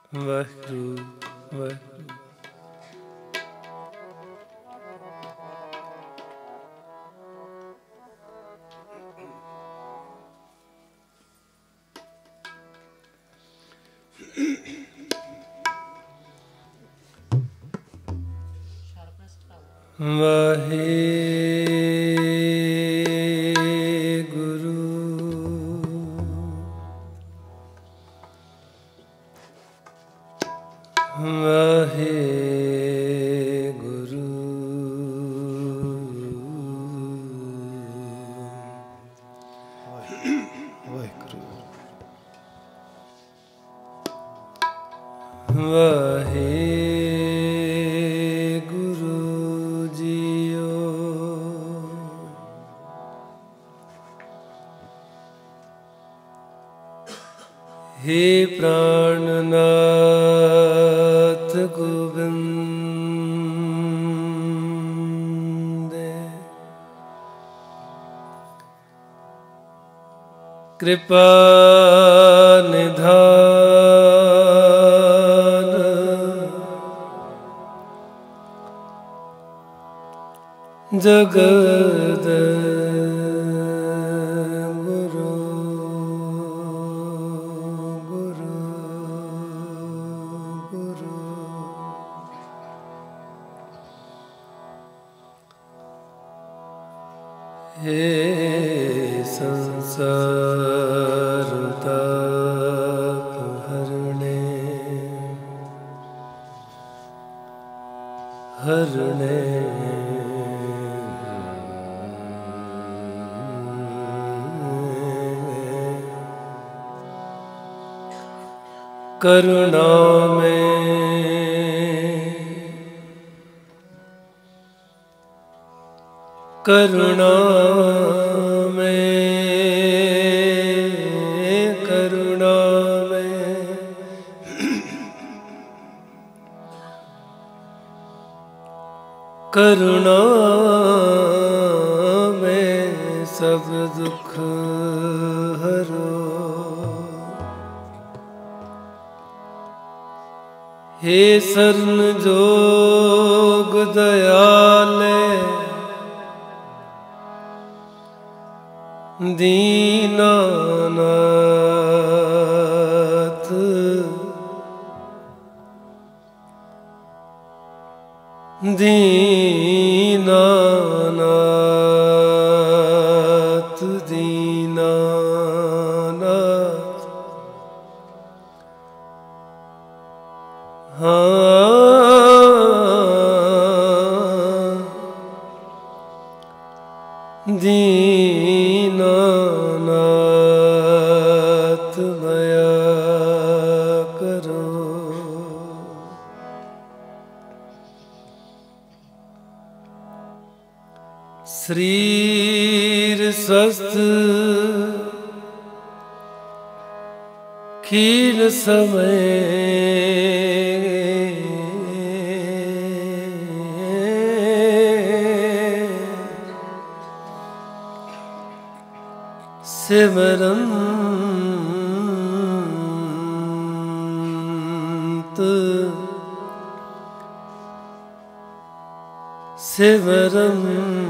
ਵਾਹਿਗੁਰੂ ਵਾਹਿਗੁਰੂ। ਵਾਹਿਗੁਰੂ ਵਾਹਿਗੁਰੂ ਵਾਹਿਗੁਰੂ ਵਾਹਿਗੁਰੂ ਜੀਓ। हे प्राणनाथ गोविंद कृपा निधान जगद हे संसार ताप हरणे हरणे करुणा में करुणा में करुणा में करुणा में सब दुख हरो। हे शरण जोग दयाले दीनानाथ दीनानाथ दीनानाथ हाँ दीनानाथ दया करो। शरीर स्वस्थ खील समय सिमरंत सिमरन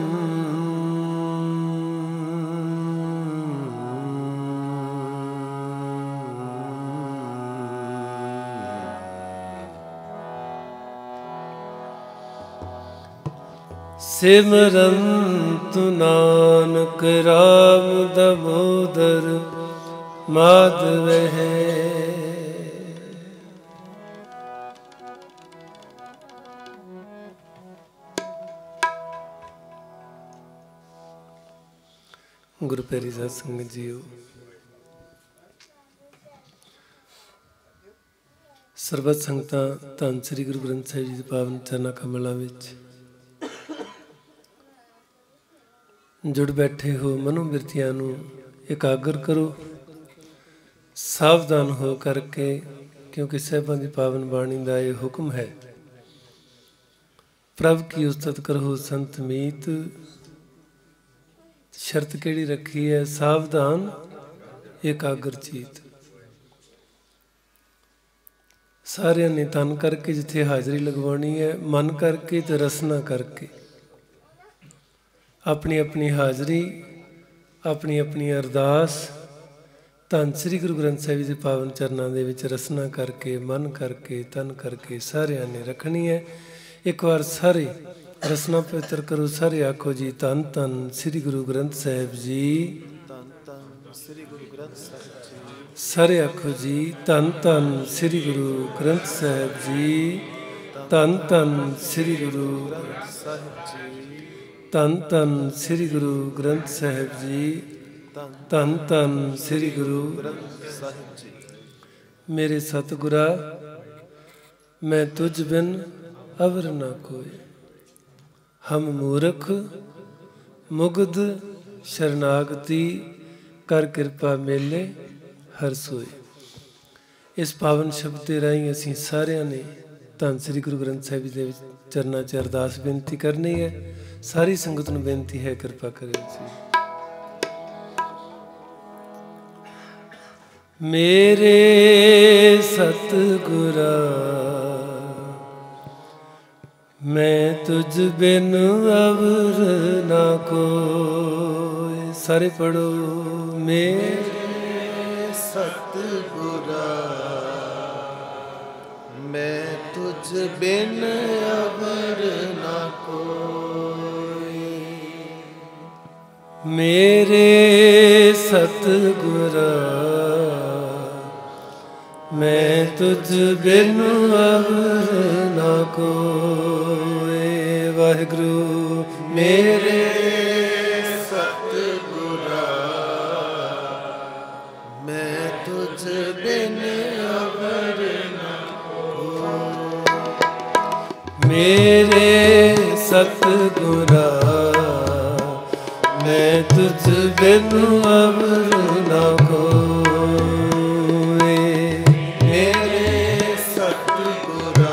सिमरंतु नानक राम दामोदर माधव है। गुरु प्यारी साध संगत जीओ, ਸਰਬਤ ਸੰਗਤਾਂ ਧੰਨ ਸ੍ਰੀ ਗੁਰੂ ਗ੍ਰੰਥ ਸਾਹਿਬ ਜੀ ਦੇ ਪਾਵਨ ਚਰਨਾਂ ਕਮਲਾਂ ਵਿੱਚ जुड़ बैठे हो। मनोबिरतियां नूं एकाग्र करो, सावधान हो करके, क्योंकि साहिबां दी पावन बाणी दा ये हुक्म है, प्रभ की उस्तत करो संत मीत। शर्त केड़ी रखी है? सावधान एकाग्र चीत। ਸਾਰਿਆਂ ਨੇ ਤਨ ਕਰਕੇ ਜਿੱਥੇ ਹਾਜ਼ਰੀ ਲਗਵਾਉਣੀ ਹੈ, ਮਨ ਕਰਕੇ ਤੇ ਰਸਨਾ ਕਰਕੇ ਆਪਣੀ ਆਪਣੀ ਹਾਜ਼ਰੀ, ਆਪਣੀ ਆਪਣੀ ਅਰਦਾਸ ਧੰਨ ਸ੍ਰੀ ਗੁਰੂ ਗ੍ਰੰਥ ਸਾਹਿਬ ਜੀ ਦੇ ਪਾਵਨ ਚਰਨਾਂ ਦੇ ਵਿੱਚ ਰਸਨਾ ਕਰਕੇ, ਮਨ ਕਰਕੇ, ਤਨ ਕਰਕੇ ਸਾਰਿਆਂ ਨੇ ਰੱਖਣੀ ਹੈ। ਇੱਕ ਵਾਰ ਸਾਰੇ ਰਸਨਾ ਪਵਿੱਤਰ ਕਰੋ। ਸਾਰੇ ਆਖੋ ਜੀ, ਧੰਨ ਧੰਨ ਸ੍ਰੀ ਗੁਰੂ ਗ੍ਰੰਥ ਸਾਹਿਬ ਜੀ। ਧੰਨ ਧੰਨ ਸ੍ਰੀ ਗੁਰੂ ਗ੍ਰੰਥ ਸਾਹਿਬ ਜੀ। ਸਾਰੇ ਆਖੋ ਜੀ, ਧੰਨ ਧੰਨ ਸ੍ਰੀ ਗੁਰੂ ਗ੍ਰੰਥ ਸਾਹਿਬ ਜੀ। ਧੰਨ ਧੰਨ ਸ੍ਰੀ ਗੁਰੂ ਗ੍ਰੰਥ ਸਾਹਿਬ ਜੀ। ਧੰਨ ਧੰਨ ਸ੍ਰੀ ਗੁਰੂ ਗ੍ਰੰਥ ਸਾਹਿਬ ਜੀ। ਧੰਨ ਧੰਨ ਸ੍ਰੀ ਗੁਰੂ ਗ੍ਰੰਥ ਸਾਹਿਬ ਜੀ। ਮੇਰੇ ਸਤਿਗੁਰਾ, ਮੈਂ ਤੁਝ ਬਿਨ ਅਵਰ ਨਾ ਕੋਇ, ਹਮ ਮੂਰਖ ਮੁਗਧ ਸ਼ਰਨਾਗਤੀ, ਕਰ ਕਿਰਪਾ ਮੇਲੇ ਹਰ ਸੋਏ। ਇਸ ਪਾਵਨ ਸ਼ਬਦ ਦੇ ਰਾਹੀਂ ਅਸੀਂ ਸਾਰਿਆਂ ਨੇ ਧੰਨ ਸ੍ਰੀ ਗੁਰੂ ਗ੍ਰੰਥ ਸਾਹਿਬ ਜੀ ਦੇ ਵਿੱਚ ਚਰਨਾਂ 'ਚ ਅਰਦਾਸ ਬੇਨਤੀ ਕਰਨੀ ਹੈ। ਸਾਰੀ ਸੰਗਤ ਨੂੰ ਬੇਨਤੀ ਹੈ, ਕਿਰਪਾ ਕਰਿਓ ਜੀ। ਮੇਰੇ ਸਤਿਗੁਰਾ, ਮੈਂ ਤੁਝ ਬਿਨ ਅਵਰ ਨਾ ਕੋਇ। ਸਾਰੇ ਪੜੋ। ਮੇਰੇ ਸਤਿਗੁਰਾ, ਮੈਂ ਤੁਝ ਬਿਨ ਅਵਰ ਨਾ ਕੋਇ। ਮੇਰੇ ਸਤਿਗੁਰਾ, ਮੈਂ ਤੁਝ ਬਿਨ ਅਵਰ ਨਾ ਕੋਇ। ਵਾਹਿਗੁਰੂ। ਮੇਰੇ ਸਤਿਗੁਰਾ, ਮੈਂ ਤੁਝ ਬਿਨ ਅਵਰ ਨਾ ਕੋਇ। ਮੇਰੇ ਸਤਿਗੁਰਾ, ਮੈਂ ਤੁਝ ਬਿਨ ਅਵਰ ਨਾ ਕੋਇ। ਮੇਰੇ ਸਤਿਗੁਰਾ,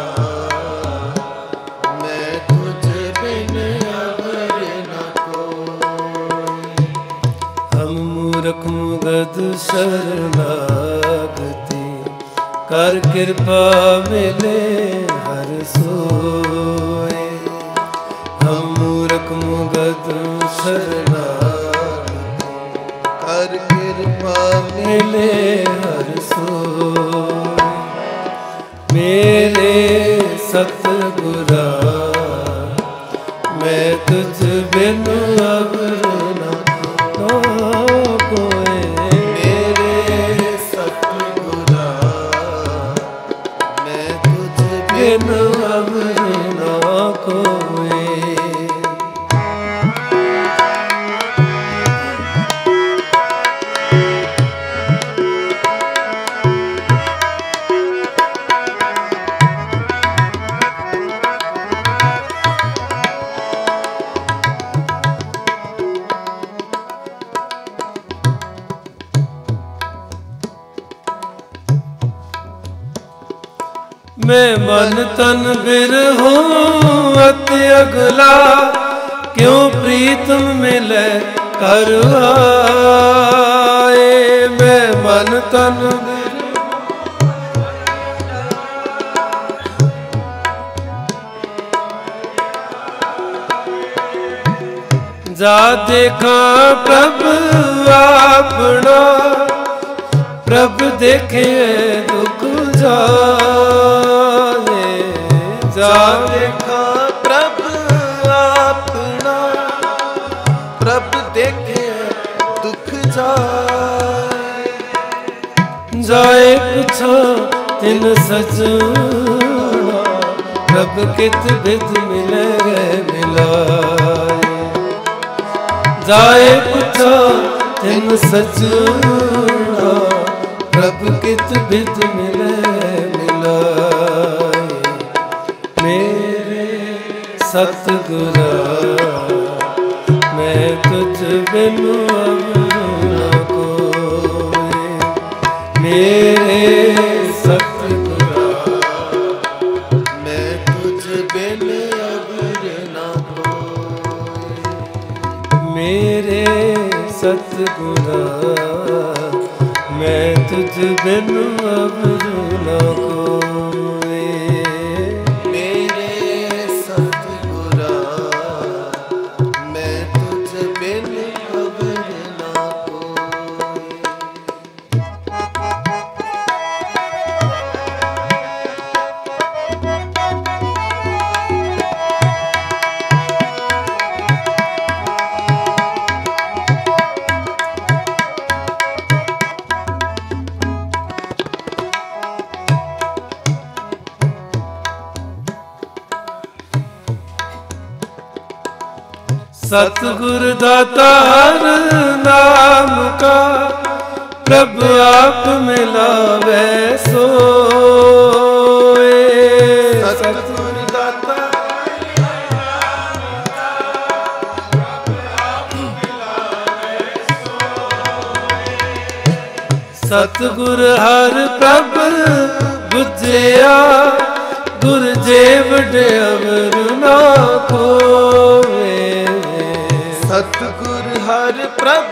ਮੈਂ ਤੁਝ ਬਿਨ ਅਵਰ ਨਾ ਕੋਇ। ਹਮ ਮੂਰਖ ਮੁਗਧ ਸ਼ਰਨਾਗਤੀ, ਕਰ ਕਿਰਪਾ ਮਿਲੇ ਹਰ ਸੋਏ। ਹਮ ਮੂਰਖ ਮੁਗਧ ਸ਼ਰਨਾਗਤੀ, ਕਰ ਕਿਰਪਾ ਮਿਲੇ ਹਰ ਸੋਏ। ਮੇਰੇ ਸਤਿਗੁਰਾ, ਮੈਂ ਤੁਝ ਬਿਨ ਅਵਰ ਨਾ ਕੋਇ। ਮੇਰੇ ਸਤਿਗੁਰਾ, ਮੈਂ ਤੁਝ ਬਿਨ ਅਵਰ ਨਾ ਕੋਇ। मैं मन तन बिरहूं अति अगला, क्यों प्रीतम मिले कर आए। मैं मन तन जा देखा प्रभ अपना, प्रभ देखे दुख जाए। जा देखा प्रभ अपना, प्रभ देखे दुख जाए। जाए पुछा तिन सजना, प्रभ कित बिद मिले मिलाए। जाए पुछा तिन सजना, प्रभ कित बिद मिले मिलाए। मेरे सतगुरा, मैं तुझ बिन अवर ना कोई। मेरे सतगुरा, मैं तुझ बिन अवर ना कोई। मेरे सतगुरा, मैं तुझ बिन अवर न कोई। मेरे सतगुरा मैं तुझ बिन अवर न कोई। सतगुर दाता हर नाम का प्रभ आप मिलावे सोए। सतगुर दाता सतगुर हर प्रभ बुझिया गुर जे वडे अवर ना कोए। सतगुर हर प्रभ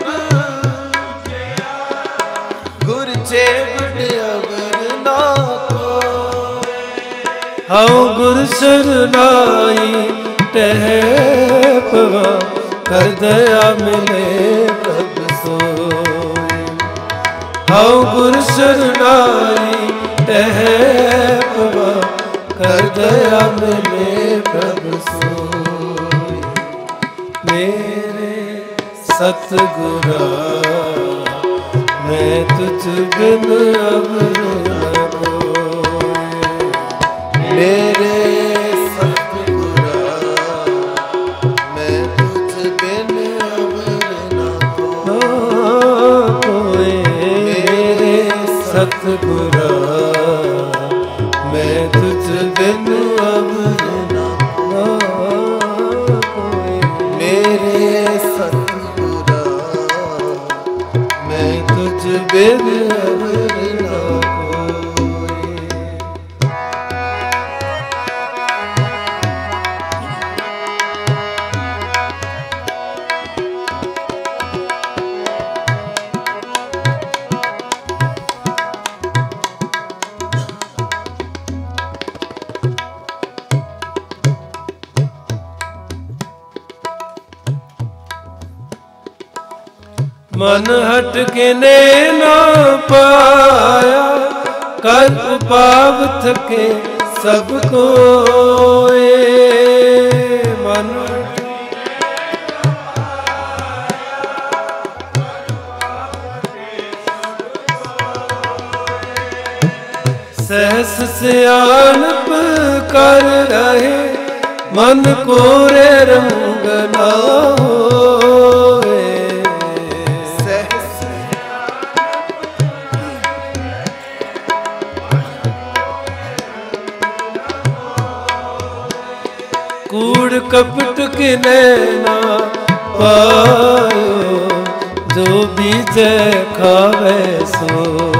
गुर जे वडे अवर ना कोई। हऊँ गुर शरनाई टह पवा कर दया मिले प्रभ सोई। हऊँ गुर शरनाई टह पवा कर दया मिले प्रभ सोई। मेरे सतगुरा मैं तुझ बिन अवर न कोई। मेरे सतगुरा मैं तुझ बिन अवर न कोई। मेरे सतगुरा मैं तुझ बिन अवर न कोई। मेरे सतगुरा मैं तुझ बिन अवर न कोई। मन हट के ने ना पाया कर उपाव थके सब कोए। मन सहस सियानप कर रहे मन कोरे रंग ना होए। कूड़ कपट के नैना पायो जो बीजे खावे सो।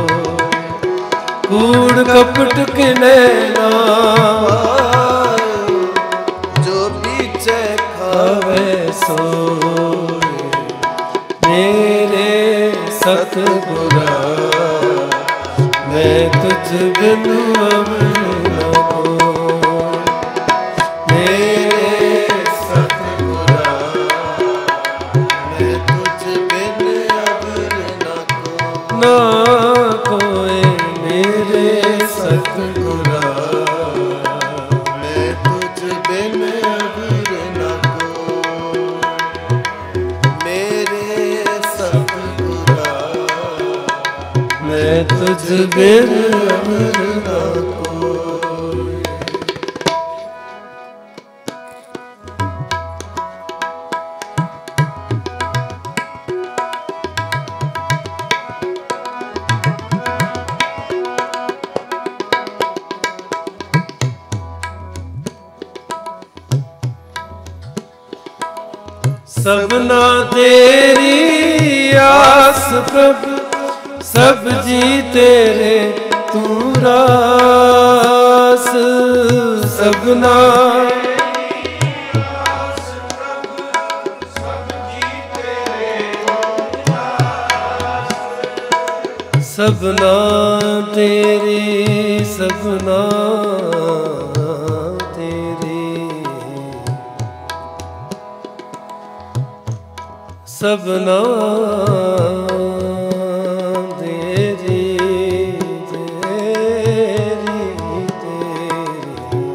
कूड़ कपट के नैना पायो जो बीजे खावे सो। मेरे सतगुरा मैं तुझ बिन अवर न कोई। मेरे सतगुरा मैं तुझ बिन अवर न कोई। मेरे सतगुरा मैं तुझ बिन अवर न कोई। मेरे सतगुरा मैं तुझ बिन अवर न कोई। सबना तेरी आस प्रभु सब जी तेरे तू रास। सबना सबना तेरी सबना तेरी सबना तेरी तेरी तेरी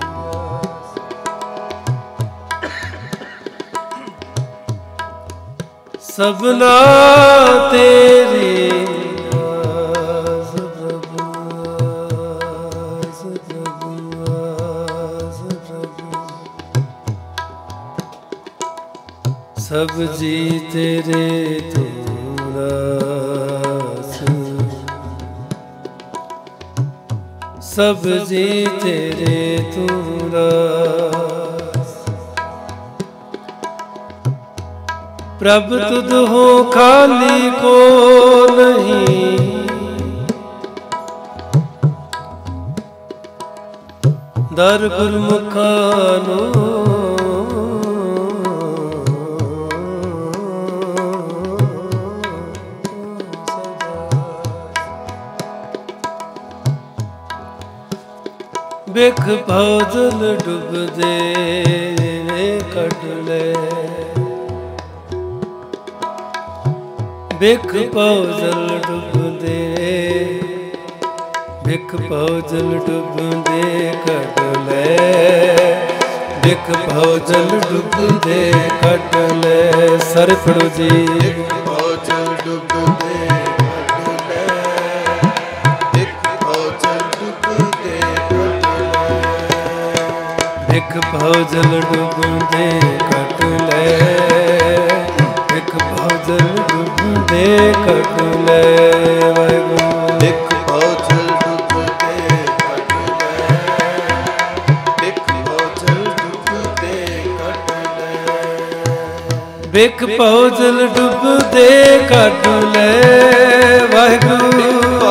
सबना तेरी सब जी तेरे तू रास सब जी तेरे तू रास प्रभ तुध हो खाली को नहीं दर गुरमुखानो बिख भौजल डुब दे कट ले बिख भौजल डुब दे बिख भौजल डुब दे कट ले बिख भौजल डुब दे कट ले सर फड़ो जी बिख भौजल डुब दे कट ले बिख भौजल डुब दे बिख भौजल डुब दे कट ले बिख भौजल डुब दे कट ले वाहिगुरू बिख भौजल डुब दे कट ले बिख भौजल डुब दे कट ले बिख भौजल डुब दे कट ले वाहिगुरू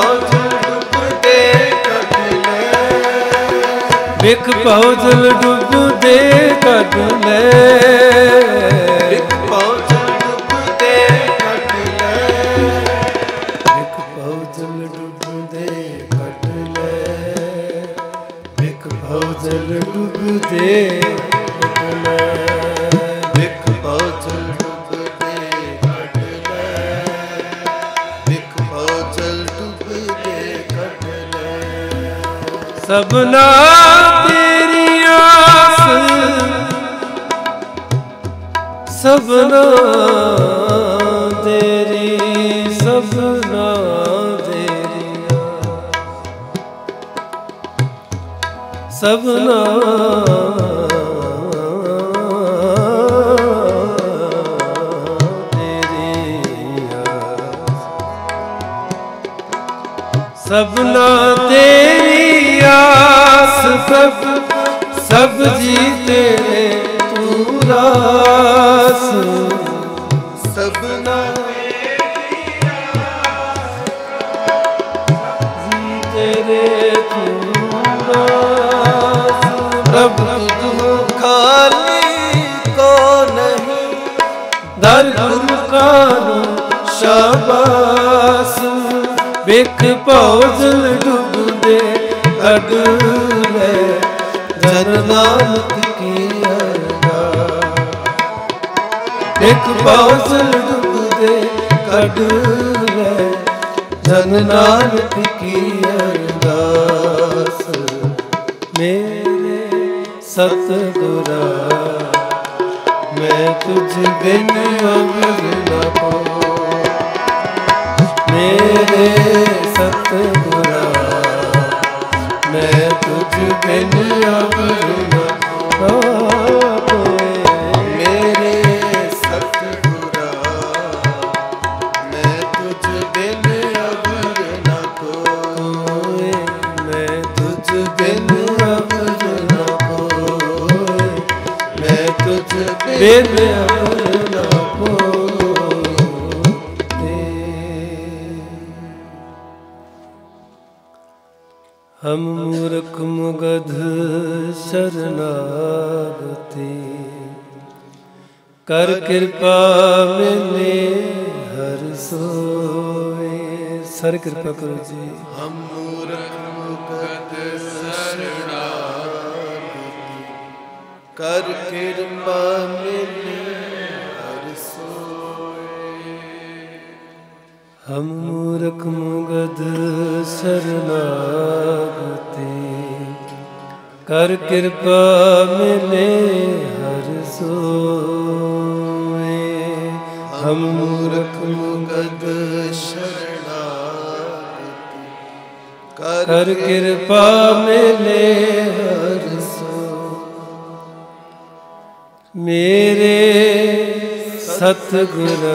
बिख भौजल डुब दे कट ले बिख भौजल डुब दे कट ले बिख भौजल डुब दे कट ले बिख भौजल डुब दे कट ले बिख भौजल डुब दे कट ले बिख भौजल डुब दे कट ले सबना सबना तेरी सबना तेरी सबना तेरी सबना तेरी आस सब जी तेरे तू रास सबना तेरे तू रास प्रभु तुम खाली को नहीं दर गुरमुखानो शाबाश बिख भौजल डुब दे कट ले जन नानक की बिख भौजल डुब दे कट ले जन नानक की अरदास मेरे सतगुरा मैं तुझ बिन अमर न पाऊं मेरे सतगुरा मैं तुझ बिन अमर न पाऊं मेरे सतगुरा मैं तुझ बिन अमर न कोई मैं तुझ बिन अमर न कोई मैं तुझ बिन अमर न हम मूर्ख मुगध शरणागति कर कृपा मिले हर सोए ਸਾਰੇ ਕਿਰਪਾ ਕਰੋ ਜੀ। ਹਮ ਮੂਰਖ ਮੁਕਤ ਸ਼ਰਣਾਗਤੀ, ਕਰ ਕਿਰਪਾ ਮਿਲੇ ਹਰਿ ਸੋਏ। ਹਮ ਮੂਰਖ ਮੁਗਧ ਸ਼ਰਨਾਗਤੀ, ਕਰ ਕਿਰਪਾ ਮਿਲੇ ਹਰਿ ਸੋਏ। ਹਮ ਮੂਰਖ ਮੁਗਧ ਸ਼ਰਨਾਗਤੀ, ਕਰ ਕਿਰਪਾ ਮਿਲੇ ਹਰਿ ਸੋਏ। ਮੇਰੇ ਸਤਿਗੁਰਾ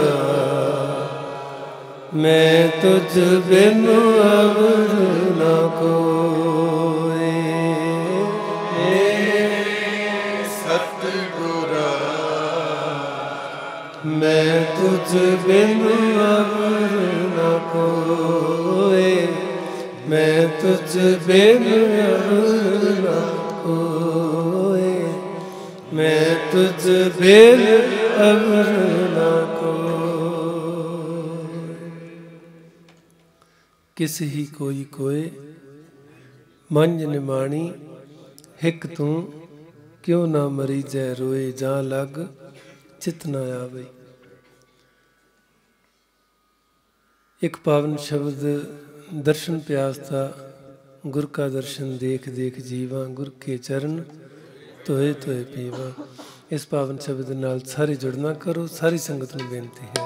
ਮੈਂ ਤੁਝ ਬਿਨ ਅਵਰ ਨ ਕੋਇ। ਸਤਿਗੁਰਾ ਮੈਂ ਤੁਝ ਬਿਨ ਅਵਰ ਨ ਕੋਇ। ਮੈਂ ਤੁਝ ਬਿਨ ਅਵਰ ਨ ਕੋਇ। ਮੈਂ ਤੁਝ ਬਿਨ ਅਵਰ ਨ ਕੋਇ। ਕਿਸ ਹੀ ਕੋਈ ਕੋਏ ਮੰਝ ਨਿਮਾਣੀ, ਹਿਕ ਤੂੰ ਕਿਉਂ ਨਾ ਮਰੀ ਜੈ ਰੋਏ। ਜਾਂ ਲੱਗ ਚਿਤ ਨਾ ਆਵੇ। ਇੱਕ ਪਾਵਨ ਸ਼ਬਦ ਦਰਸ਼ਨ ਪਿਆਸ ਦਾ, ਗੁਰ ਕਾ ਦਰਸ਼ਨ ਦੇਖ ਦੇਖ ਜੀਵਾਂ, ਗੁਰ ਕੇ ਚਰਨ ਧੋਏ ਧੋਏ ਪੀਵਾਂ। ਇਸ ਪਾਵਨ ਸ਼ਬਦ ਨਾਲ ਸਾਰੇ ਜੁੜਨਾ ਕਰੋ। ਸਾਰੀ ਸੰਗਤ ਨੂੰ ਬੇਨਤੀ ਹੈ।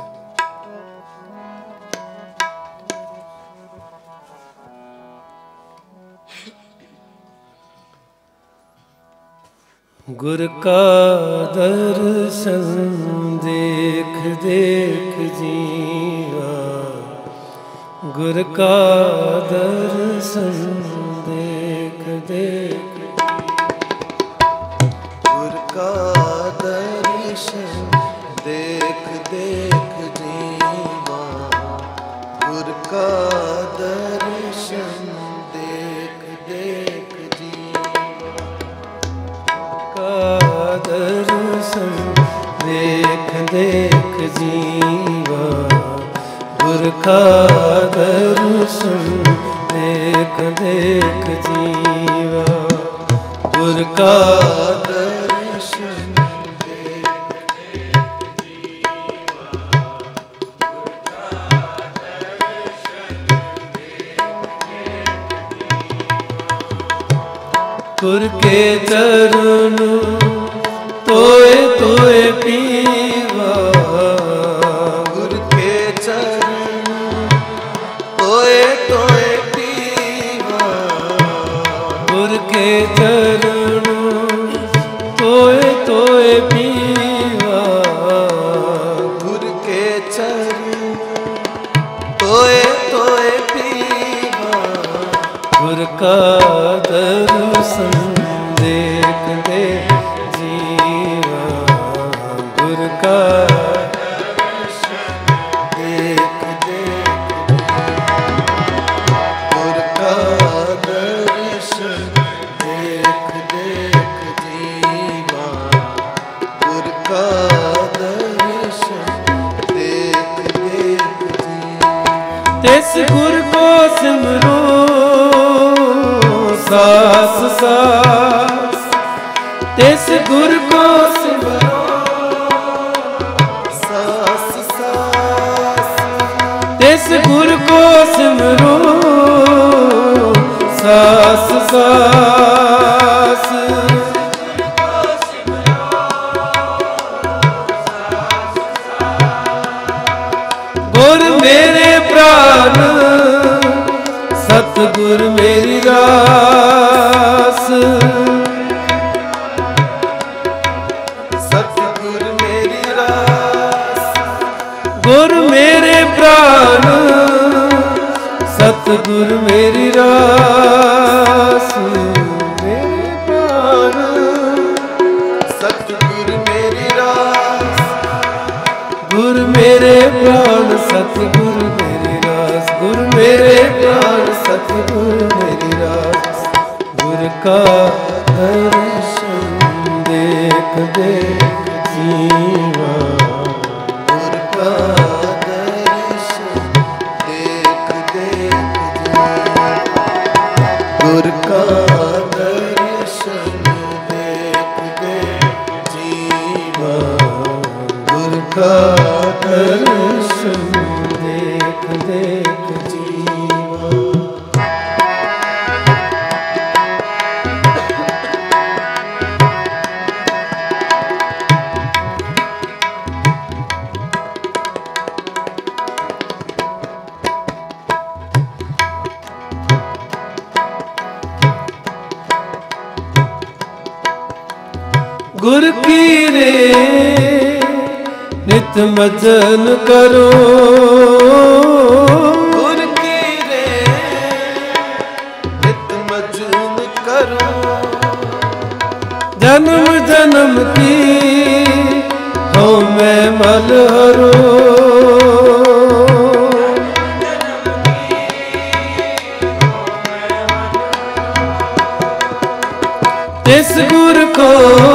ਗੁਰ ਕਾ ਦਰਸ਼ਨ ਦੇਖ ਦੇਖ ਜੀਵਾਂ, ਗੁਰ ਕਾ ਦਰਸ਼ਨ ਦੇਖ ਦੇਖ। ਗੁਰ ਕਾ ਦਰਸ਼ਨ ਦੇਖ ਦੇਖ ਜੀਵਾ, ਗੁਰ ਕਾ ਦਰਸ਼ਨ ਦੇਖ ਦੇਖ ਜੀਵਾ। ਕਾ ਦਰਸ਼ਨ ਦੇਖ ਦੇਖ ਜੀਵਾ, ਗੁਰ ਕਾ ਦਰਸ਼ਨ ਦੇਖ ਦੇਖ ਜੀਵਾ। ਗੁਰ ਕਾ ਦਰਸ਼ਨ ਦੇਖ ਦੇਖ ਜੀਵਾ, ਗੁਰ ਕਾ ਦਰਸ਼ਨ ਦੇਖ ਦੇਖ ਜੀਵਾ। ਗੁਰ ਕੇ ਚਰਨ ਤੋਏ ਤੋਏ ਪੀਵਾ, ਗੁਰ ਕੇ ਚਰਨ ਤੋਏ ਤੋਏ ਪੀਵਾ। ਗੁਰ ਕੇ ਚਰਨ ਤੋਏ ਤੋਏ ਪੀਵਾ। ਗੁਰ ਕੇ ਚਰਨ ਤੋਏ ਤੋਏ ਪੀਵਾ। ਗੁਰ ਕਾ ਦਰਸ਼ਨ ਦੇਖ ਦੇ ਜੀਵਾ, ਗੁਰ ਕਾ ਦਰਸ਼ਨ ਦੇਖ ਦੇਖ ਗੁਰ ਕਾ ਦਰਸ਼ਨ ਦੇਖ ਦੇਖ ਜੀਵਾ, ਗੁਰ ਕਾ ਦਰਸ਼ਨ ਦੇਖ ਦੇਖ ਜੀਵਾ। ਤਿਸ ਗੁਰ ਕੋ ਸਿਮਰੋ ਸਾਸ ਸਾਸ, ਤਿਸ ਗੁਰ ਕੋ ਸਿਮਰੋ ਸਾਸ ਸਾਸ। ਤਿਸ ਗੁਰ ਕੋ ਸਿਮਰੋ ਸਾਸ ਸਾਸ। ਗੁਰ ਮੇਰੇ ਪ੍ਰਾਨ ਸਤਿਗੁਰ ਮੇਰੀ ਰਾਸ। ਸਤਿਗੁਰ ਮੇਰੀ ਰਾਸ। ਗੁਰ ਮੇਰੇ ਪ੍ਰਾਨ ਸਤਿਗੁਰ ਮੇਰੀ ਰਾਸ। ਮੇਰੇ ਪ੍ਰਾਨ ਸਤਿਗੁਰ ਮੇਰੀ ਰਾਸ। ਗੁਰ ਮੇਰੇ ਪ੍ਰਾਨ ਸਤਿਗੁਰ ਮੇਰੀ ਰਾਸ। ਗੁਰ ਮੇਰੇ ਪ੍ਰਾਨ ਸਤਿਗੁਰ ਮੇਰੀ ਰਾਸ। ਗੁਰ ਕਾ ਦਰਸ਼ਨ ਦੇਖ ਦੇਖ ਜੀਵਾ, ਗੁਰ ਕਾ ਦਰਸ਼ਨ ਦੇਖ ਦੇਖ दर्शन देख देख जीवा। गुर की रे नित मजन करो, गुर की रे नित मजन करो। जन्म जन्म की हो मैं मल हरो, इस गुर को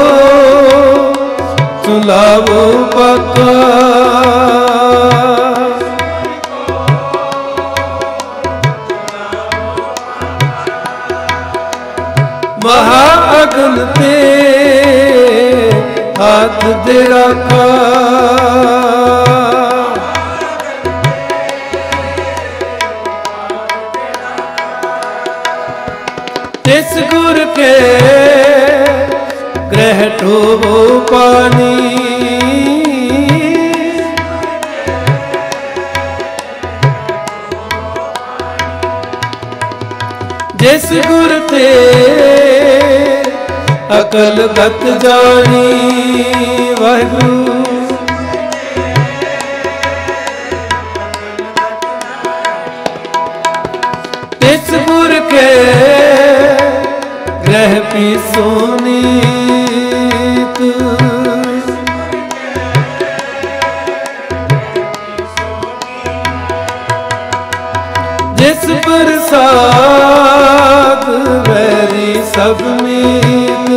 चुलावो पाका। महाअगन ते हाथ दे रखा, इस गुर के ग्रह ठोबो पानी। जिस गुर ते अकल गत जानी, वाहिगुरु इस गुर के ग्रह पी सोनीत। जिस प्रसाद वैरी सब मीत,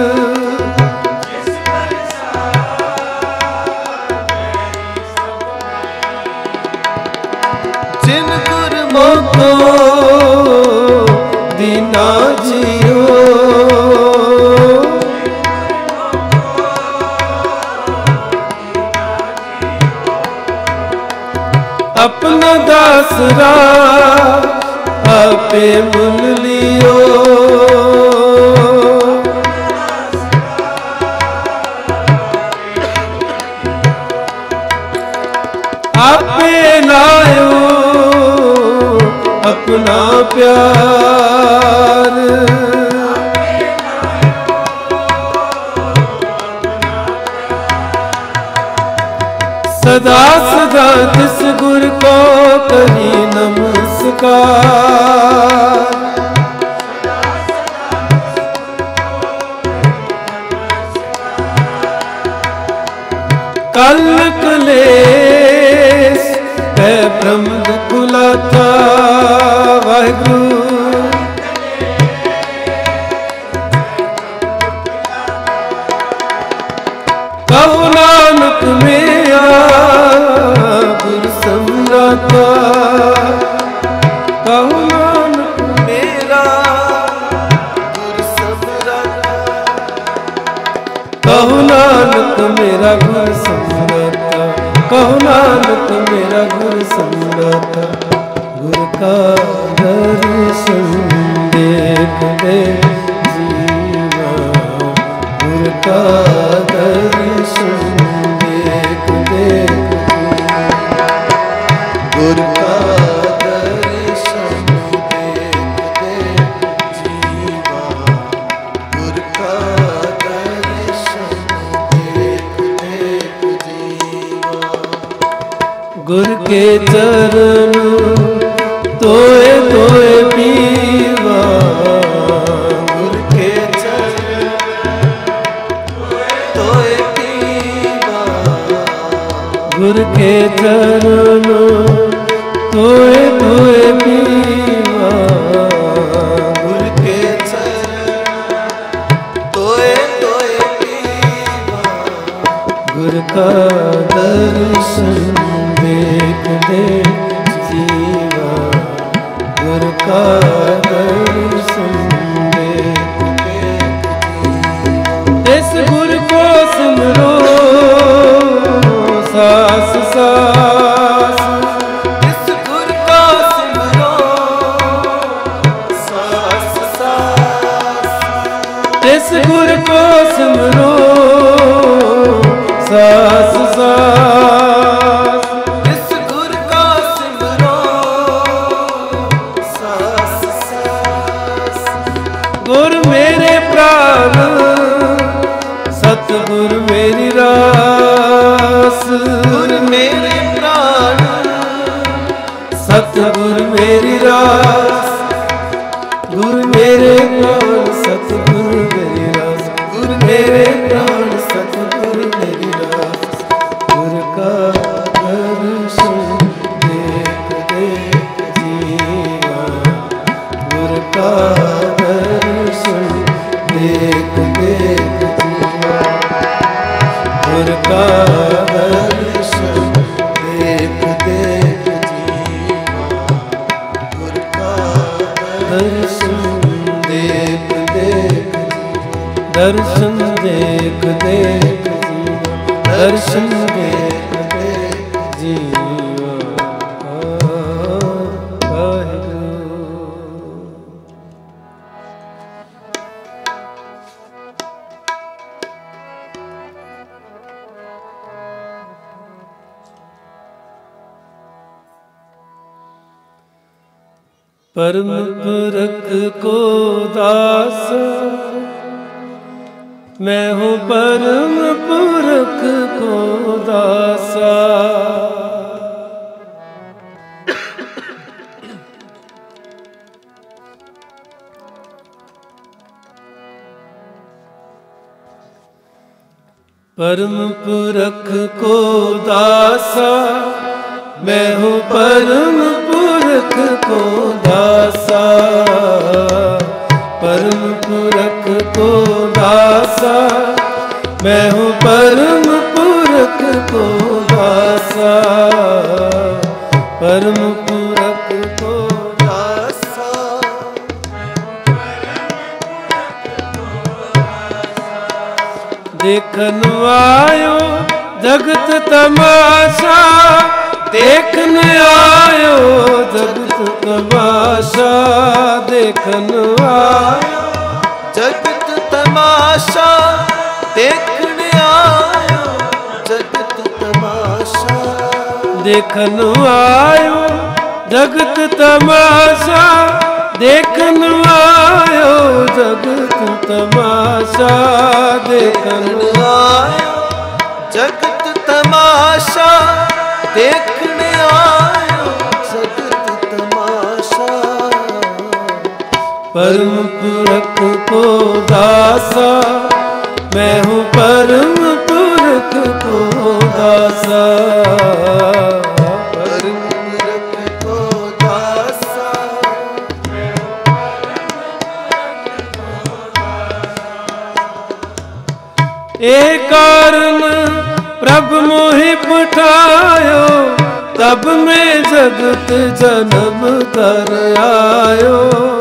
जिन गुर मोको दीना जियो, अपना दासरा आपे मुल लियो। आपे लायो अपना प्यार, सदा सदा तिस गुर को करी नमस्कार। कल कलेश है ब्रह्म कुलाता, वाहिगुरु कहो नानक मेरा गुर सम्राता। कहो नानक मेरा गुर सम्राता। कहो नानक मेरा गुर सम्राता। कहो नानक मेरा गुर सम्राता। गुर का दर्शन देख देख जीवा, गुर का दर्शन देख देख जीवा, गुर का दर्शन देख देख जीवा, गुर का दर्शन देख देख जीवा। गुर के चरण तोए तोए पीवा, गुर के चरण तोए पीवा, गुर के चरण तोए तोए पीवा, गुर के चरण तोए तोए पीवा। गुर का दर्शन देख देख जीवा, गुर का दर्शन देख देख जीवा। इस गुर को सुमरो सास सास, सतगुर मेरी रास, गुरु मेरे प्राण सतगुर मेरी रास, गुरु मेरे प्राण सतगुर मेरी रास। गुरु का दर्शन देख देख जीवा, गुरु का दर्शन देख देख जीवा, गुरु का दर्शन देख देख जीवा, गुरु का दर्शन देख देख जीवा, दर्शन देख देख जीवा, दर्शन देख देख जीवा। परम पुरख को दास, मैं हूँ परम पुरख को दासा। परम पुरख को दासा, मैं हूँ परम पुरख को दासा। परम पुरख को दासा, मैं हूँ परम पुरख को दासा। परम पुरख को दासा, देखन आयो जगत तमाशा, देखन आयो जगत तमाशा, देखन आयो जगत तमाशा, देखन आयो जगत तमाशा, देखन आयो जगत तमाशा, देखन आयो जगत तमाशा, देखन आयो जगत तमाशा, देखने आयो जगत तमाशा। परम पुरख को दासा, मैं हूँ परम पुरख को दासा। परम पुरख को दासा, एक कारण प्रभु मोहि पठायो, तब मैं जगत जन्म कर आयो।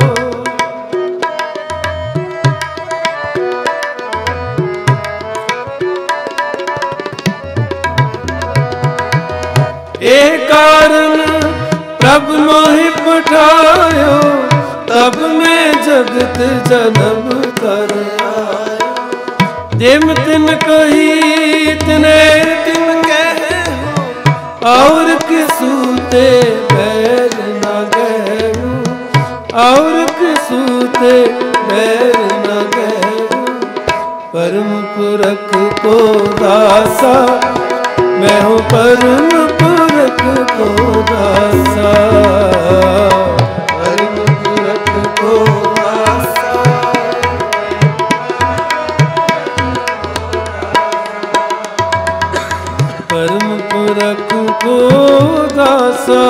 एक कारण प्रभु मोहि पठायो, तब मैं जगत जन्म कर आयो। जिम तिन कही तिने तिन कहे हो, और किसूते बैर न गहू, और किसूते बैर न गहू। परम पुरख को दासा, मैं हूँ परम पुरख को दासा। परम पुरख को दासा, परम पुरख को दासा।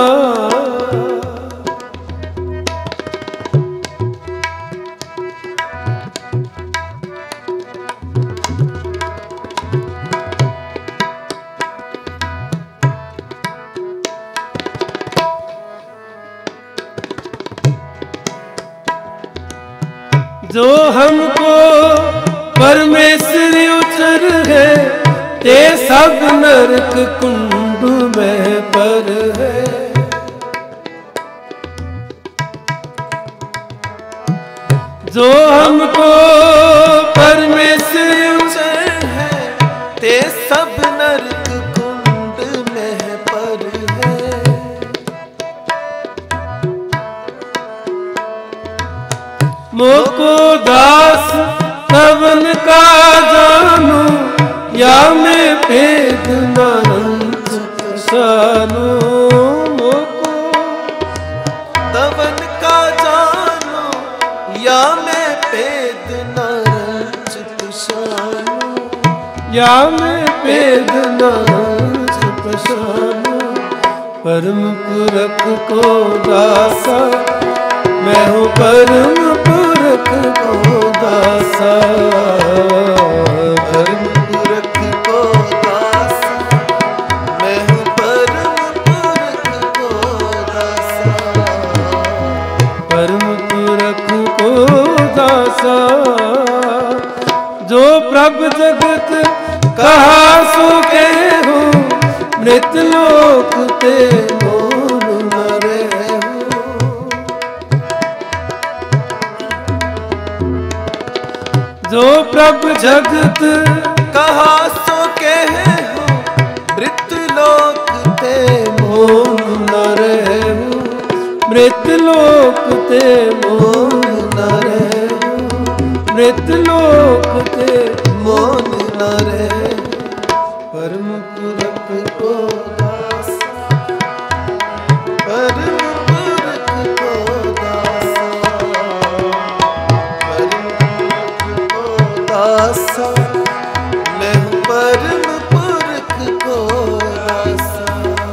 जो हमको परमेश्वरी उचर है, ते सब नरक कुंड में पर है। जो हमको परमेश्वरी उचर है, ते सब नरक कुंड में पर है। मोको दास तवन का जानू, या मैं भेद नानंद सानू। मोको या मैं भेद न पहचानूं, परम पुरख को दासा, मैं हूँ परम पुरख को दासा, परम पुरख को दासा, मैं हूँ परम पुरख को दासा, परम पुरख को दासा। जो प्रभु जगत कहा सो कहूं, मृत लोक ते मोन न रहूं। जो प्रभु जगत कहा सो कहूं, मृत लोक ते मोन न रहूं, मृत लोक ते मोन न रहूं, मृत लोक ते मोन न रहे। परम पुरख को दासा, परम पुरख को दासा, परम पुरख को दासा, मैं हूँ परम पुरख को दासा।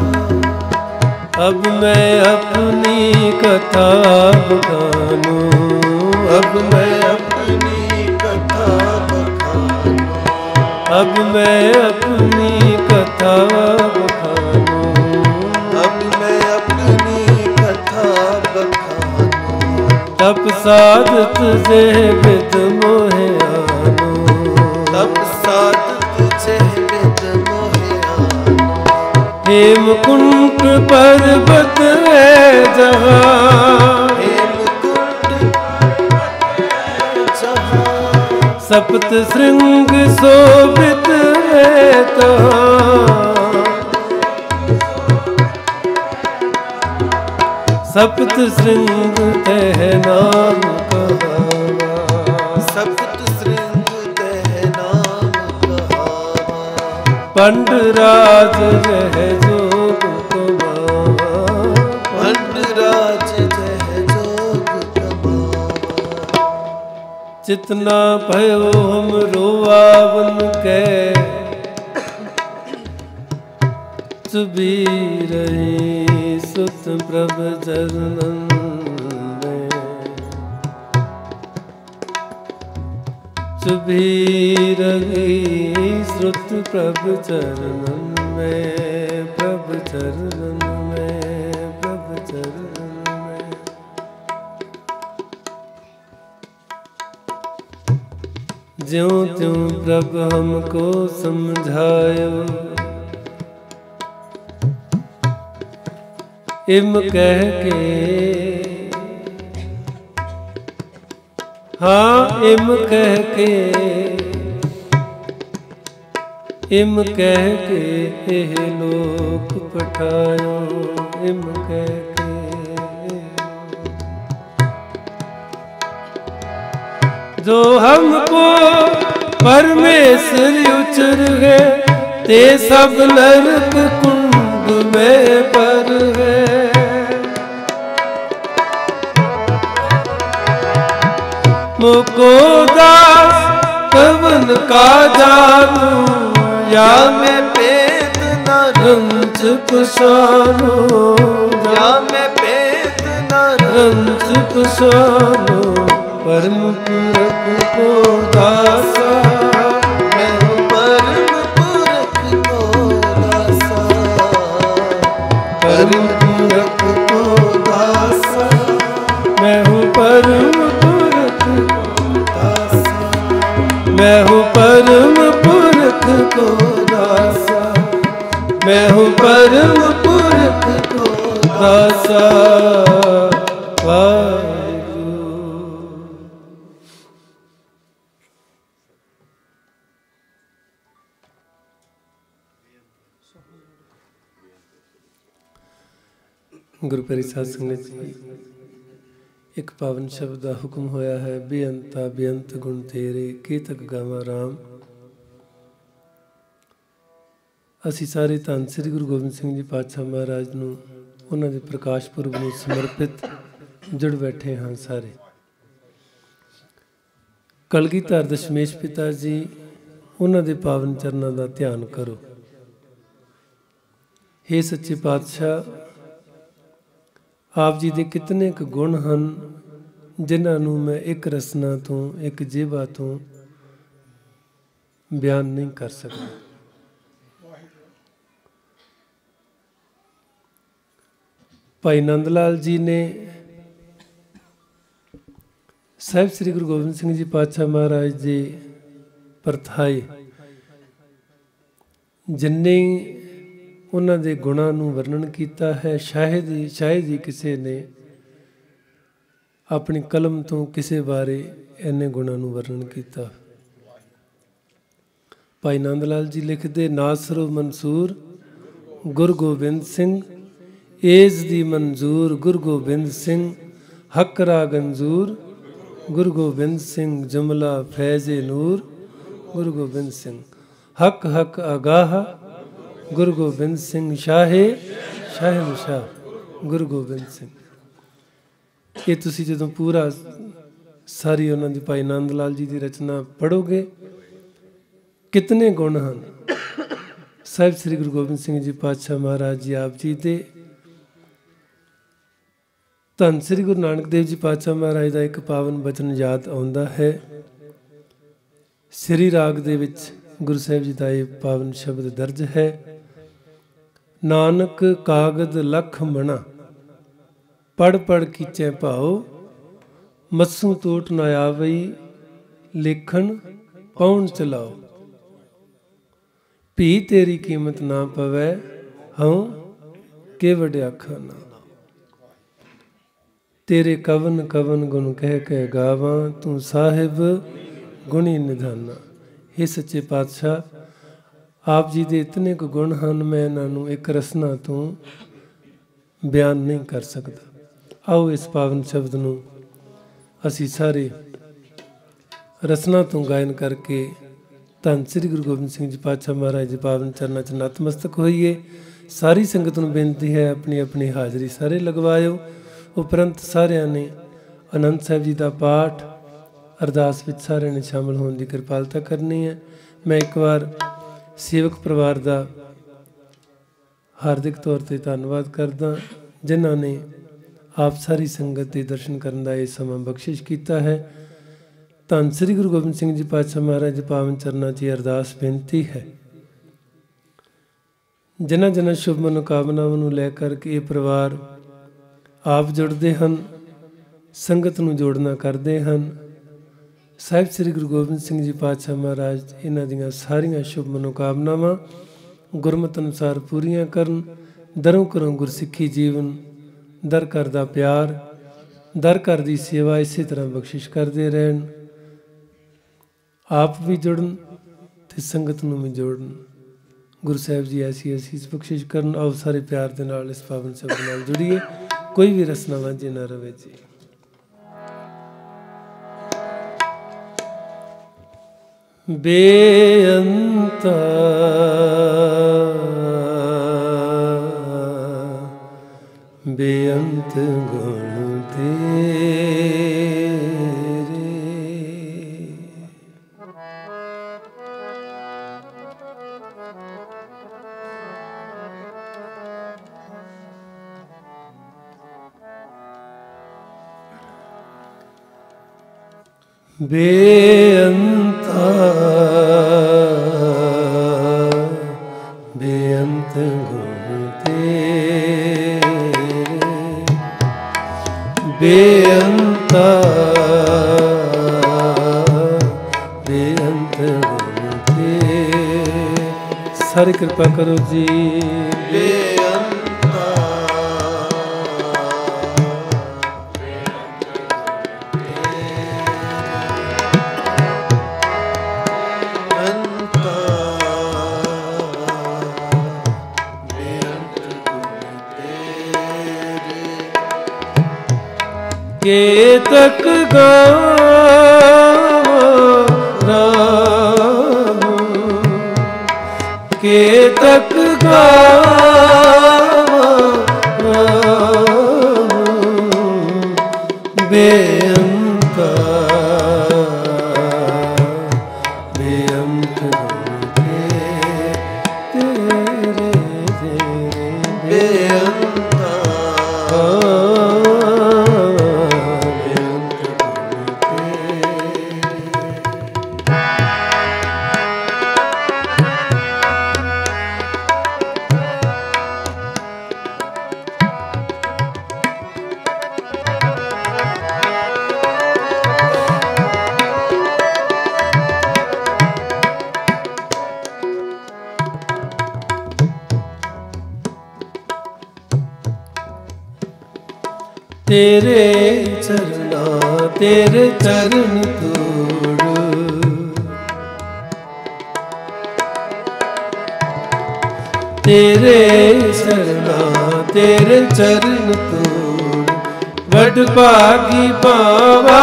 अब मैं अपनी कथा बखानूं, अब मैं अपनी कथा बखानूं, अब मैं अपनी कथा बखानूं, अब मैं अपनी कथा बखानूं। तप साधत जे विद मोहे आनूं, तप साधत जे विद मोहे आनूं। हेमकुंट पर्वत है जहाँ, हेमकुंट जहाँ, सप्त श्रृंग शोभित है तहाँ, सप्त श्रृंग तह नाम कहावा, सप्त श्रृंग तह नाम कहावा। पंडराज जह जोग कमावा, पंडराज जह जोग कमावा। जितना भयो हम रोआवन के, चुभी रही सुत प्रभ चरणन में, चुभी रही श्रुत प्रभ चरणन में, प्रभ चरणन में, प्रभ चरणन में। ज्यों त्यों प्रभ हमको समझायो, इम कह के, हाँ इम कह के, इम कह के एह लोक पठायो, इम कह के। जो हमको परमेश्वर उचर है, ते सब नरक कुंड में पर है। मुको दास कवन का जानू, या मैं भेद न रंज पसानो, या मैं भेद न रंज पसानो। परम पुरख को दासा, मैं हूँ परम पुरख को दासा, परम पुरख को दासा, मैं हूँ परम पुरख को दासा, मैं हूँ परम पुरख को दासा, मैं हूँ परम पुरख को दासा। गुरु प्यारी साध संगत जी, एक पावन शब्द का हुक्म होया है, बेअंता बेअंत गुण तेरे के तक गावा राम। असी सारे धन श्री गुरु गोबिंद सिंह जी पातशाह महाराज नूं उन्हां दे प्रकाश पुरब नूं समर्पित जुड़ बैठे हाँ सारे। कलगीधर दशमेश पिता जी ਉਹਨਾਂ ਦੇ ਪਾਵਨ ਚਰਨਾਂ ਦਾ ਧਿਆਨ ਕਰੋ। ਹੇ ਸੱਚੇ ਪਾਤਸ਼ਾਹ, ਆਪ ਜੀ ਦੇ ਕਿਤਨੇ ਕੁ ਗੁਣ ਹਨ ਜਿਨ੍ਹਾਂ ਨੂੰ ਮੈਂ ਇੱਕ ਰਸਨਾ ਤੋਂ, ਇੱਕ ਜੀਭਾ ਤੋਂ ਬਿਆਨ ਨਹੀਂ ਕਰ ਸਕਦਾ। ਭਾਈ ਨੰਦ ਲਾਲ ਜੀ ਨੇ ਸਾਹਿਬ ਸ੍ਰੀ ਗੁਰੂ ਗੋਬਿੰਦ ਸਿੰਘ ਜੀ ਪਾਤਸ਼ਾਹ ਮਹਾਰਾਜ ਜੀ ਪਰਥਾਏ ਜਿੰਨੇ ਉਹਨਾਂ ਦੇ ਗੁਣਾਂ ਨੂੰ ਵਰਣਨ ਕੀਤਾ ਹੈ, ਸ਼ਾਇਦ ਹੀ ਕਿਸੇ ਨੇ ਆਪਣੀ ਕਲਮ ਤੋਂ ਕਿਸੇ ਬਾਰੇ ਇੰਨੇ ਗੁਣਾਂ ਨੂੰ ਵਰਣਨ ਕੀਤਾ। ਭਾਈ ਨੰਦ ਲਾਲ ਜੀ ਲਿਖਦੇ, ਨਾਸਰੋ ਮਨਸੂਰ ਗੁਰੂ ਗੋਬਿੰਦ ਸਿੰਘ, ਏਜ਼ ਦੀ ਮਨਜ਼ੂਰ ਗੁਰੂ ਗੋਬਿੰਦ ਸਿੰਘ, ਹੱਕ ਰਾ ਗੰਜੂਰ ਗੁਰੂ ਗੋਬਿੰਦ ਸਿੰਘ, ਜੁਮਲਾ ਫੈਜ਼ੇ ਨੂਰ ਗੁਰੂ ਗੋਬਿੰਦ ਸਿੰਘ, ਹੱਕ ਹੱਕ ਆਗਾਹ ਗੁਰੂ ਗੋਬਿੰਦ ਸਿੰਘ, ਸ਼ਾਹ ਗੁਰੂ ਗੋਬਿੰਦ ਸਿੰਘ। ਇਹ ਤੁਸੀਂ ਜਦੋਂ ਪੂਰਾ ਸਾਰੀ ਉਹਨਾਂ ਦੀ ਭਾਈ ਨੰਦ ਲਾਲ ਜੀ ਦੀ ਰਚਨਾ ਪੜ੍ਹੋਗੇ, ਕਿਤਨੇ ਗੁਣ ਹਨ ਸਾਹਿਬ ਸ੍ਰੀ ਗੁਰੂ ਗੋਬਿੰਦ ਸਿੰਘ ਜੀ ਪਾਤਸ਼ਾਹ ਮਹਾਰਾਜ ਜੀ ਆਪ ਜੀ ਦੇ। ਧੰਨ ਸ੍ਰੀ ਗੁਰੂ ਨਾਨਕ ਦੇਵ ਜੀ ਪਾਤਸ਼ਾਹ ਮਹਾਰਾਜ ਦਾ ਇੱਕ ਪਾਵਨ ਬਚਨ ਯਾਦ ਆਉਂਦਾ ਹੈ। ਸ੍ਰੀ ਰਾਗ ਦੇ ਵਿੱਚ ਗੁਰੂ ਸਾਹਿਬ ਜੀ ਦਾ ਇਹ ਪਾਵਨ ਸ਼ਬਦ ਦਰਜ ਹੈ, ਨਾਨਕ ਕਾਗਦ ਲਖ ਮਣਾ, ਪੜ ਪੜ ਕੀਚੈ ਭਾਉ, ਮੱਸੂ ਟੋਟ ਨਾ ਆਵਈ, ਲੇਖਣ ਪੌਣ ਚਲਾਓ, ਭੀ ਤੇਰੀ ਕੀਮਤ ਨਾ ਪਵੈ, ਹਉ ਕੇ ਵਡਿਆਖਾ ਨਾ। ਤੇਰੇ ਕਵਨ ਕਵਨ ਗੁਣ ਕਹਿ ਕਹਿ ਗਾਵਾਂ, ਤੂੰ ਸਾਹਿਬ ਗੁਣੀ ਨਿਧਾਨਾ। ਇਹ ਸੱਚੇ ਪਾਤਸ਼ਾਹ, ਆਪ ਜੀ ਦੇ ਇਤਨੇ ਕੁ ਗੁਣ ਹਨ, ਮੈਂ ਇਹਨਾਂ ਨੂੰ ਇੱਕ ਰਸਨਾ ਤੋਂ ਬਿਆਨ ਨਹੀਂ ਕਰ ਸਕਦਾ। ਆਓ ਇਸ ਪਾਵਨ ਸ਼ਬਦ ਨੂੰ ਅਸੀਂ ਸਾਰੇ ਰਸਨਾ ਤੋਂ ਗਾਇਨ ਕਰਕੇ ਧੰਨ ਸ੍ਰੀ ਗੁਰੂ ਗੋਬਿੰਦ ਸਿੰਘ ਜੀ ਪਾਤਸ਼ਾਹ ਮਹਾਰਾਜ ਦੇ ਪਾਵਨ ਚਰਨਾਂ 'ਚ ਨਤਮਸਤਕ ਹੋਈਏ। ਸਾਰੀ ਸੰਗਤ ਨੂੰ ਬੇਨਤੀ ਹੈ, ਆਪਣੀ ਆਪਣੀ ਹਾਜ਼ਰੀ ਸਾਰੇ ਲਗਵਾਇਓ। ਉਪਰੰਤ ਸਾਰਿਆਂ ਨੇ ਆਨੰਦ ਸਾਹਿਬ ਜੀ ਦਾ ਪਾਠ, ਅਰਦਾਸ ਵਿੱਚ ਸਾਰਿਆਂ ਨੇ ਸ਼ਾਮਲ ਹੋਣ ਦੀ ਕਿਰਪਾਲਤਾ ਕਰਨੀ ਹੈ। ਮੈਂ ਇੱਕ ਵਾਰ ਸੇਵਕ ਪਰਿਵਾਰ ਦਾ ਹਾਰਦਿਕ ਤੌਰ 'ਤੇ ਧੰਨਵਾਦ ਕਰਦਾ, ਜਿਨ੍ਹਾਂ ਨੇ ਆਪ ਸਾਰੀ ਸੰਗਤ ਦੇ ਦਰਸ਼ਨ ਕਰਨ ਦਾ ਇਹ ਸਮਾਂ ਬਖਸ਼ਿਸ਼ ਕੀਤਾ ਹੈ। ਧੰਨ ਸ੍ਰੀ ਗੁਰੂ ਗੋਬਿੰਦ ਸਿੰਘ ਜੀ ਪਾਤਸ਼ਾਹ ਮਹਾਰਾਜ ਦੇ ਪਾਵਨ ਚਰਨਾਂ 'ਚ ਅਰਦਾਸ ਬੇਨਤੀ ਹੈ, ਜਿਨ੍ਹਾਂ ਸ਼ੁਭ ਮਨੋਕਾਮਨਾਵਾਂ ਨੂੰ ਲੈ ਕਰਕੇ ਇਹ ਪਰਿਵਾਰ ਆਪ ਜੁੜਦੇ ਹਨ, ਸੰਗਤ ਨੂੰ ਜੋੜਨਾ ਕਰਦੇ ਹਨ। ਸਾਹਿਬ ਸ੍ਰੀ ਗੁਰੂ ਗੋਬਿੰਦ ਸਿੰਘ ਜੀ ਪਾਤਸ਼ਾਹ ਮਹਾਰਾਜ ਇਹਨਾਂ ਦੀਆਂ ਸਾਰੀਆਂ ਸ਼ੁਭ ਮਨੋਕਾਮਨਾਵਾਂ ਗੁਰਮਤਿ ਅਨੁਸਾਰ ਪੂਰੀਆਂ ਕਰਨ। ਦਰੋਂ ਕਰੋ ਗੁਰਸਿੱਖੀ ਜੀਵਨ, ਦਰ ਘਰ ਦਾ ਪਿਆਰ, ਦਰ ਘਰ ਦੀ ਸੇਵਾ ਇਸੇ ਤਰ੍ਹਾਂ ਬਖਸ਼ਿਸ਼ ਕਰਦੇ ਰਹਿਣ। ਆਪ ਵੀ ਜੁੜਨ ਤੇ ਸੰਗਤ ਨੂੰ ਵੀ ਜੋੜਨ। ਗੁਰੂ ਸਾਹਿਬ ਜੀ ਐਸੀ ਅਸੀਸ ਬਖਸ਼ਿਸ਼ ਕਰਨ। ਆਓ ਸਾਰੇ ਪਿਆਰ ਦੇ ਨਾਲ ਇਸ ਪਾਵਨ ਸ਼ਬਦ ਨਾਲ ਜੁੜੀਏ। ਕੋਈ ਵੀ ਰਸਨਾ ਵਾਂਝੀ ਨਾ ਰਵੇ ਜੀ। ਬੇਅੰਤ ਬੇਅੰਤ ਗੁਣ ਤੇਰੇ, ਬੇਅੰਤ ਬੇਅੰਤ ਗੁਣ ਤੇਰੇ, ਬੇਅੰਤ ਬੇਅੰਤ ਗੁਣ ਤੇਰੇ। ਸਾਰੀ ਕਿਰਪਾ ਕਰੋ ਜੀ। केतक गावां राम, केतक गावां राम, बेअंत बेअंत तेरे चरना तेरे चरण तोड़, तेरे चरना तेरे चरण तोड़, वड भागी पावा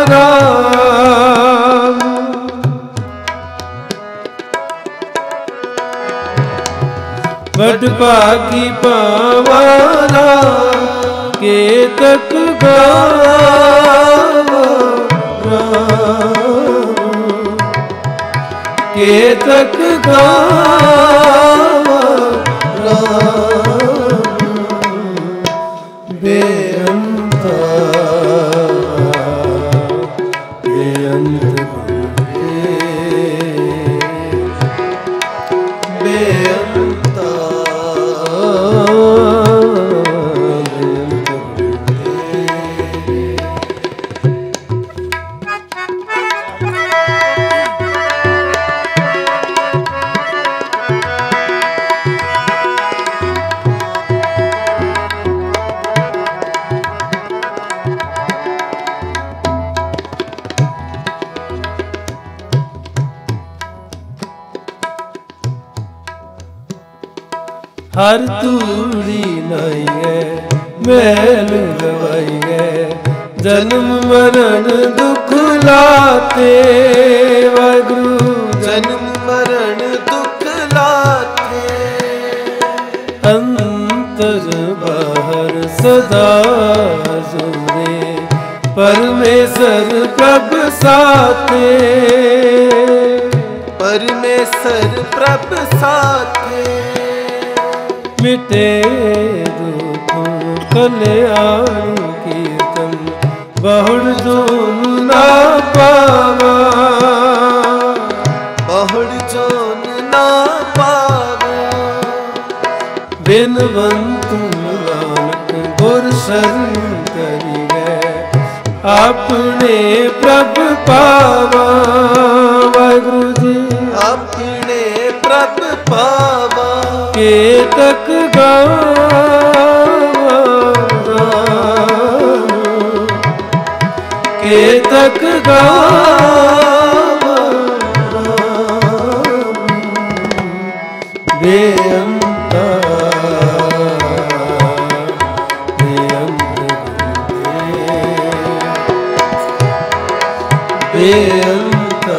राम। वड भागी पावा राम, केतक गावा राम, केतक गावा राम। बेअंता बेअंत बेअंता हर तूड़ी नाई है मैल गवाई है, जन्म मरण दुख लाते वाहिगुरु, जन्म मरण दुख लाते। अंतर बाहर सदा जुरे, परमेश्वर प्रभ साथे, परमेश्वर प्रभ साथे। मिटे दुखों कल्याण कीर्तन, बहुड़ जोन ना पावा, बहुड़ जोन ना पावा। बिनवंत नानक गुर शरण करिए, अपने प्रभ पावा। वाहिगुरु जी अपने प्रभ पावा। केतक गावा राम, केतक गावा राम। बेअंता बेअंत बेअंता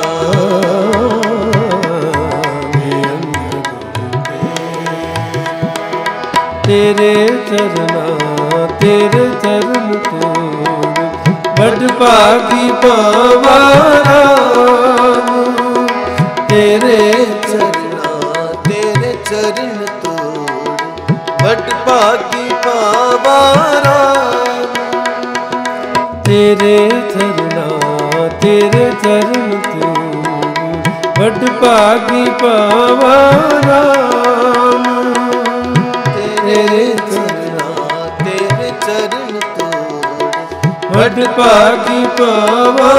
तेरे चरना तेरे चरण तोड़, बड़ भागी पावा राम। तेरे चरना तेरे चरण तोड़, बड़ भागी पावा राम। तेरे चरना तेरे चरण तोड़, बड़ भागी पावा राम। तेरे चरना तेरे चरण तोड़, वड भागी पावा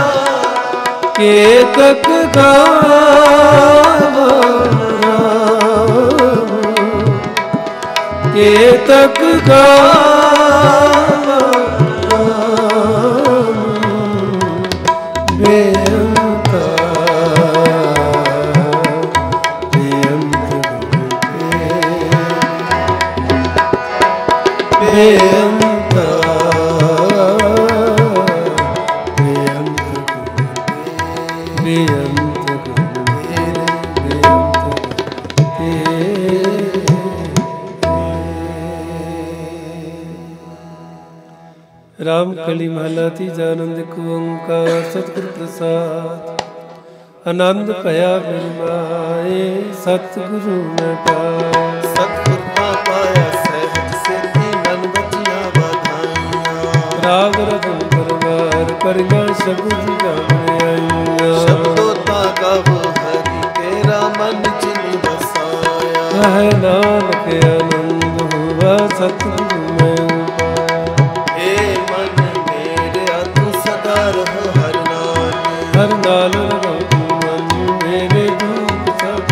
केतक गावा राम, केतक गावा राम। बेअंता बेअंता राम कली महला तीजा आनंद को ओंकार सतगुर प्रसाद आनंद भया बिरमाए सतगुरु मैं पाया। सतगुर का पाया सहज सिद्धि मन बचिया बधाइयाँ। राग रतन परवार करिया शब्द गाने आइया। शब्दों ताका वो हरि तेरा मन चिन बसाया। वह नानक आनंद हुआ सतगुरु मैं हर नाल मन मेरे दुख सब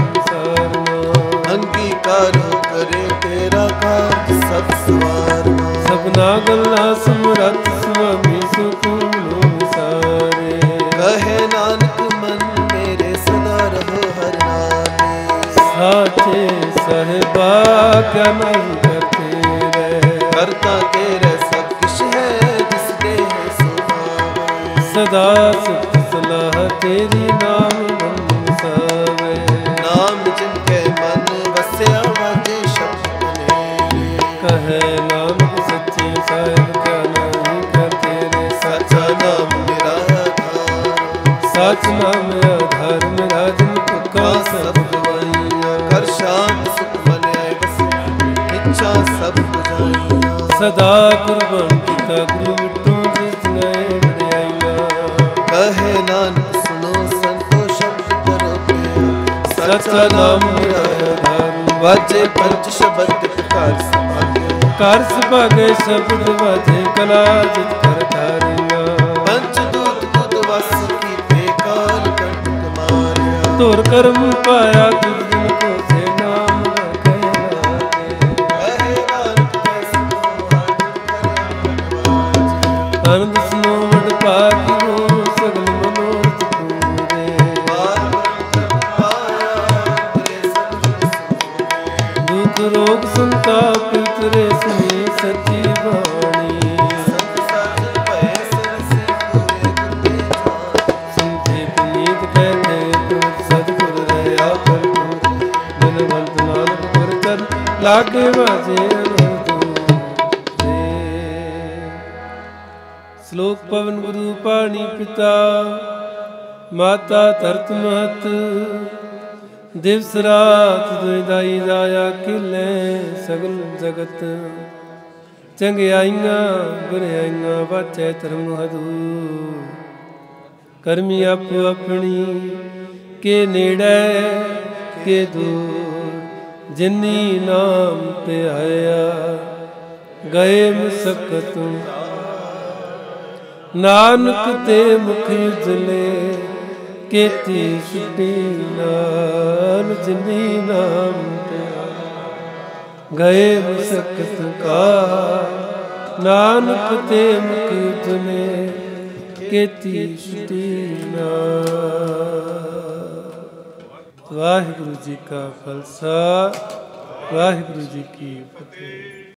सारना। अंगीकार करे तेरा काज सब सवारना। सबना ਗੱਲਾਂ ਸਮਰੱਥ ਸੁਆਮੀ ਸੁਖਮਨੋ ਵਿਸਾਰੇ। ਕਹੇ ਨਾਨਕ ਮਨ ਮੇਰੇ ਸਦਾ ਰਹੋ ਹਰਿ ਨਾਮੇ। ਸਾਚੇ ਸਾਹਿਬਾ ਕਿਆ ਨਹੀਂ ਕਰਤੇ ਰਹਿ। ਕਰਤਾ ਤੇਰੇ ਸਭ ਕਿਛ ਹੈ ਜਿਸ ਦੇ ਸੁਭਾਵੇ। ਸਦਾ ਸਿਫਤ ਸਲਾਹ ਤੇਰੀ ਨਾਮ ਬਨ ਵਸਾਵੇ। ਨਾਮ ਜਿਨ ਕੇ ਮਨ ਵਸਿਆ ਵਾਜੇ ਸ਼ਬਦ ਮੇਰੇ। ਕਹੇ ਨਾਨਕ ਸੱਚੇ ਸਾਹਿਬ ਕਿਆ ਨਹੀਂ ਕਰਤੇ ਰਹਿ। ਸਾਚਾ ਨਾਮ ਮੇਰਾ ਆਧਾਰ। ਸਚ ਨਾਮ ਆਧਾਰ ਮੇਰਾ ਜਿਨ ਭੁੱਖਾ ਸਭ ਗਵਾਈਆਂ। ਕਰ ਸ਼ਾਂਤ ਸੁਖ ਮਨ ਆਏ ਬਸ ਇੱਛਾ ਸਭ ਬੁਝਾਈਆਂ। ਸਦਾ ਕੁਰਬਾਨ ਕੀਤਾ ਗੁਰੂ ਮਿੱਟੂ ਜਿਸ ਗਏ ਵਡਿਆਈਆਂ। ਕਹੇ ਨਾਨਕ ਸੁਨੋ ਸੰਤੋ ਸ਼ਬਦ ਕਰੋ ਪਿਆ। ਸਚਾ ਨਾਮ ਮੇਰਾ ਆਧਾਰ। ਵਾਜੇ ਪੰਜ ਸ਼ਬਦ ਕਰ ਸੁਭਾਗੇ। ਕਰ ਸੁਭਾਗੇ ਸ਼ਬਦ ਵਾਜੇ ਕਲਾ ਜਿਤ ਕਰ ਧਾਰੀਆਂ। ਪੰਚ ਦੂਤ ਬੁੱਧ ਵਸ ਕੀਤੇ ਕਾਲ ਕੰਟਕ ਮਾਰਿਆ। ਧੁਰ ਕਰਮ ਪਾਇਆ ਤੁਧ ਦਿਨ ਕੋ ਸੇ ਨਾਮ ਨਾ ਕਹਿ ਲਾਗੇ। ਕਹੇ ਨਾਨਕ ਕੈਸੇ ਆਨੰਦ ਸੁਨੋ ਵਡ ਭਾਗੀ ਹੋ ਸਗਲ ਮਨੋਰਥ ਪੂਰੇ। ਦੁਖ ਰੋਗ ਸੰਤਾਪ ਉਤਰੇ ਸੁਣੀ ਸੱਚੀ ਬਾਣੀ। ਸੁਨਤੇ ਪੁਨੀਤ ਕਹਤੇ ਤੁਮ ਸਤਿਗੁਰ ਰਹਾ ਕਰਤੂ। ਦਿਨਵੰਤ ਨਾਨਕ ਗੁਰ ਚਰਨ ਲਾਗੇ ਵਾਜੇ ਅਨੰਦੂ ਦੇ। ਸ਼ਲੋਕ ਪਵਨ ਗੁਰੂ ਪਾਣੀ ਪਿਤਾ ਮਾਤਾ ਧਰਤ ਮਹਤ। ਦਿਵਸ ਰਾਤ ਦੁਇ ਦਾਈ ਦਾਇਆ ਕਿਲੇ ਸਗਲ ਜਗਤ। ਚੰਗਿਆਈਆਂ ਬੁਰਿਆਈਆਂ ਵਾਚੈ ਧਰਮ ਹਦੂ। ਕਰਮੀ ਆਪੋ ਆਪਣੀ ਕੇ ਨੇੜੇ ਕੇ ਦੂਰ। ਜਿਨੀ ਨਾਮ ਧਿਆਇਆ ਗਏ ਮੁਸਕਤ। ਨਾਨਕ ਤੇ ਮੁਖ ਉਜਲੇ ਕੀਤੀ ਛੁੱਟੀ ਨਾਮ। ਜਿਨੀ ਨਾਮ ਗਏ ਮੁਸਕਤ ਕਾ। ਨਾਨਕ ਤੇ ਮੁਖ ਉਜਲੇ ਕੀਤੀ ਛੁੱਟੀ ਨਾਮ। ਵਾਹਿਗੁਰੂ ਜੀ ਕਾ ਖਾਲਸਾ ਵਾਹਿਗੁਰੂ ਜੀ ਕੀ ਫਤਿਹ।